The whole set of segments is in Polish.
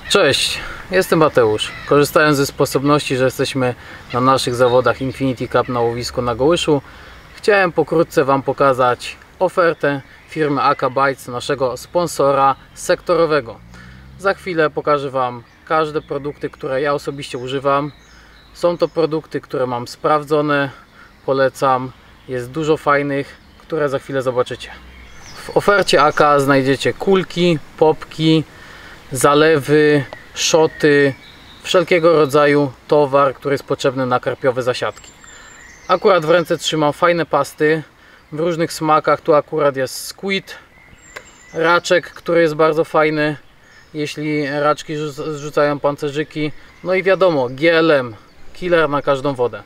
Cześć, jestem Mateusz. Korzystając ze sposobności, że jesteśmy na naszych zawodach Infinity Cup na łowisku na Gołyszu, chciałem pokrótce Wam pokazać ofertę firmy AK Bites, naszego sponsora sektorowego. Za chwilę pokażę Wam każde produkty, które ja osobiście używam. Są to produkty, które mam sprawdzone, polecam. Jest dużo fajnych, które za chwilę zobaczycie. W ofercie AK znajdziecie kulki, popki, zalewy, szoty, wszelkiego rodzaju towar, który jest potrzebny na karpiowe zasiadki. Akurat w ręce trzymam fajne pasty w różnych smakach. Tu akurat jest squid, raczek, który jest bardzo fajny, jeśli raczki zrzucają pancerzyki. No i wiadomo, GLM, killer na każdą wodę.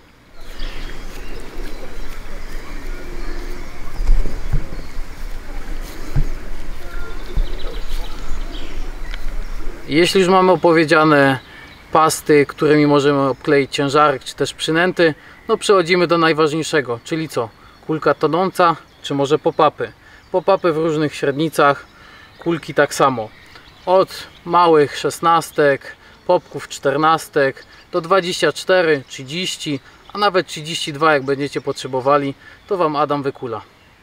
Jeśli już mamy opowiedziane pasty, którymi możemy obkleić ciężarek czy też przynęty, no przechodzimy do najważniejszego, czyli co? Kulka tonąca, czy może pop-upy. Pop-upy w różnych średnicach, kulki tak samo. Od małych 16, popków 14 do 24, 30, a nawet 32, jak będziecie potrzebowali, to Wam Adam wykula.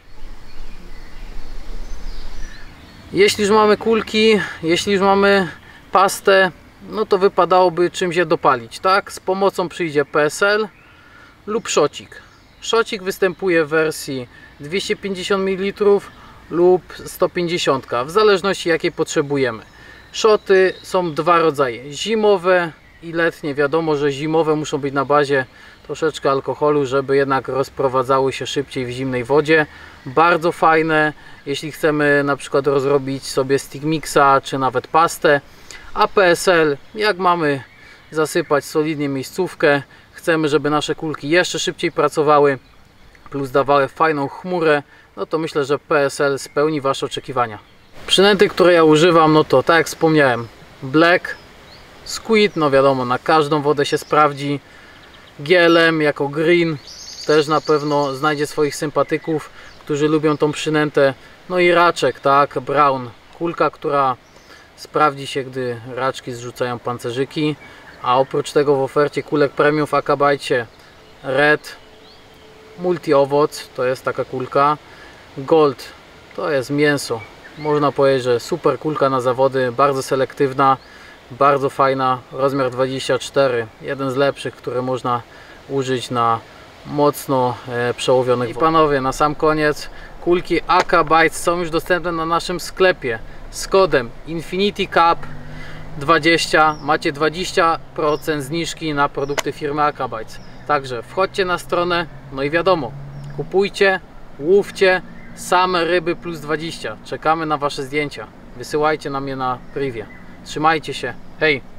Jeśli już mamy kulki, jeśli już mamy pastę, no to wypadałoby czymś je dopalić, tak? Z pomocą przyjdzie PSL lub szocik. Szocik występuje w wersji 250 ml lub 150, w zależności jakiej potrzebujemy. Szoty są dwa rodzaje, zimowe i letnie. Wiadomo, że zimowe muszą być na bazie troszeczkę alkoholu, żeby jednak rozprowadzały się szybciej w zimnej wodzie. Bardzo fajne, jeśli chcemy na przykład rozrobić sobie stick mixa czy nawet pastę. A PSL, jak mamy zasypać solidnie miejscówkę, chcemy, żeby nasze kulki jeszcze szybciej pracowały, plus dawały fajną chmurę, no to myślę, że PSL spełni Wasze oczekiwania. Przynęty, które ja używam, no to tak jak wspomniałem, Black, Squid, no wiadomo, na każdą wodę się sprawdzi. GLM jako Green też na pewno znajdzie swoich sympatyków, którzy lubią tą przynętę. No i raczek, tak, Brown, kulka, która sprawdzi się, gdy raczki zrzucają pancerzyki. A oprócz tego w ofercie kulek premium w AK Bite Red, multi-owoc, to jest taka kulka. Gold to jest mięso. Można powiedzieć, że super kulka na zawody, bardzo selektywna, bardzo fajna, rozmiar 24, jeden z lepszych, które można użyć na mocno przełowionych wodach. I panowie, na sam koniec, kulki AK Bites są już dostępne na naszym sklepie. Z kodem Infinity Cup 20 macie 20% zniżki na produkty firmy AK Bites. Także wchodźcie na stronę, no i wiadomo, kupujcie, łówcie, same ryby plus 20. Czekamy na Wasze zdjęcia. Wysyłajcie nam je na privie. Trzymajcie się. Hej!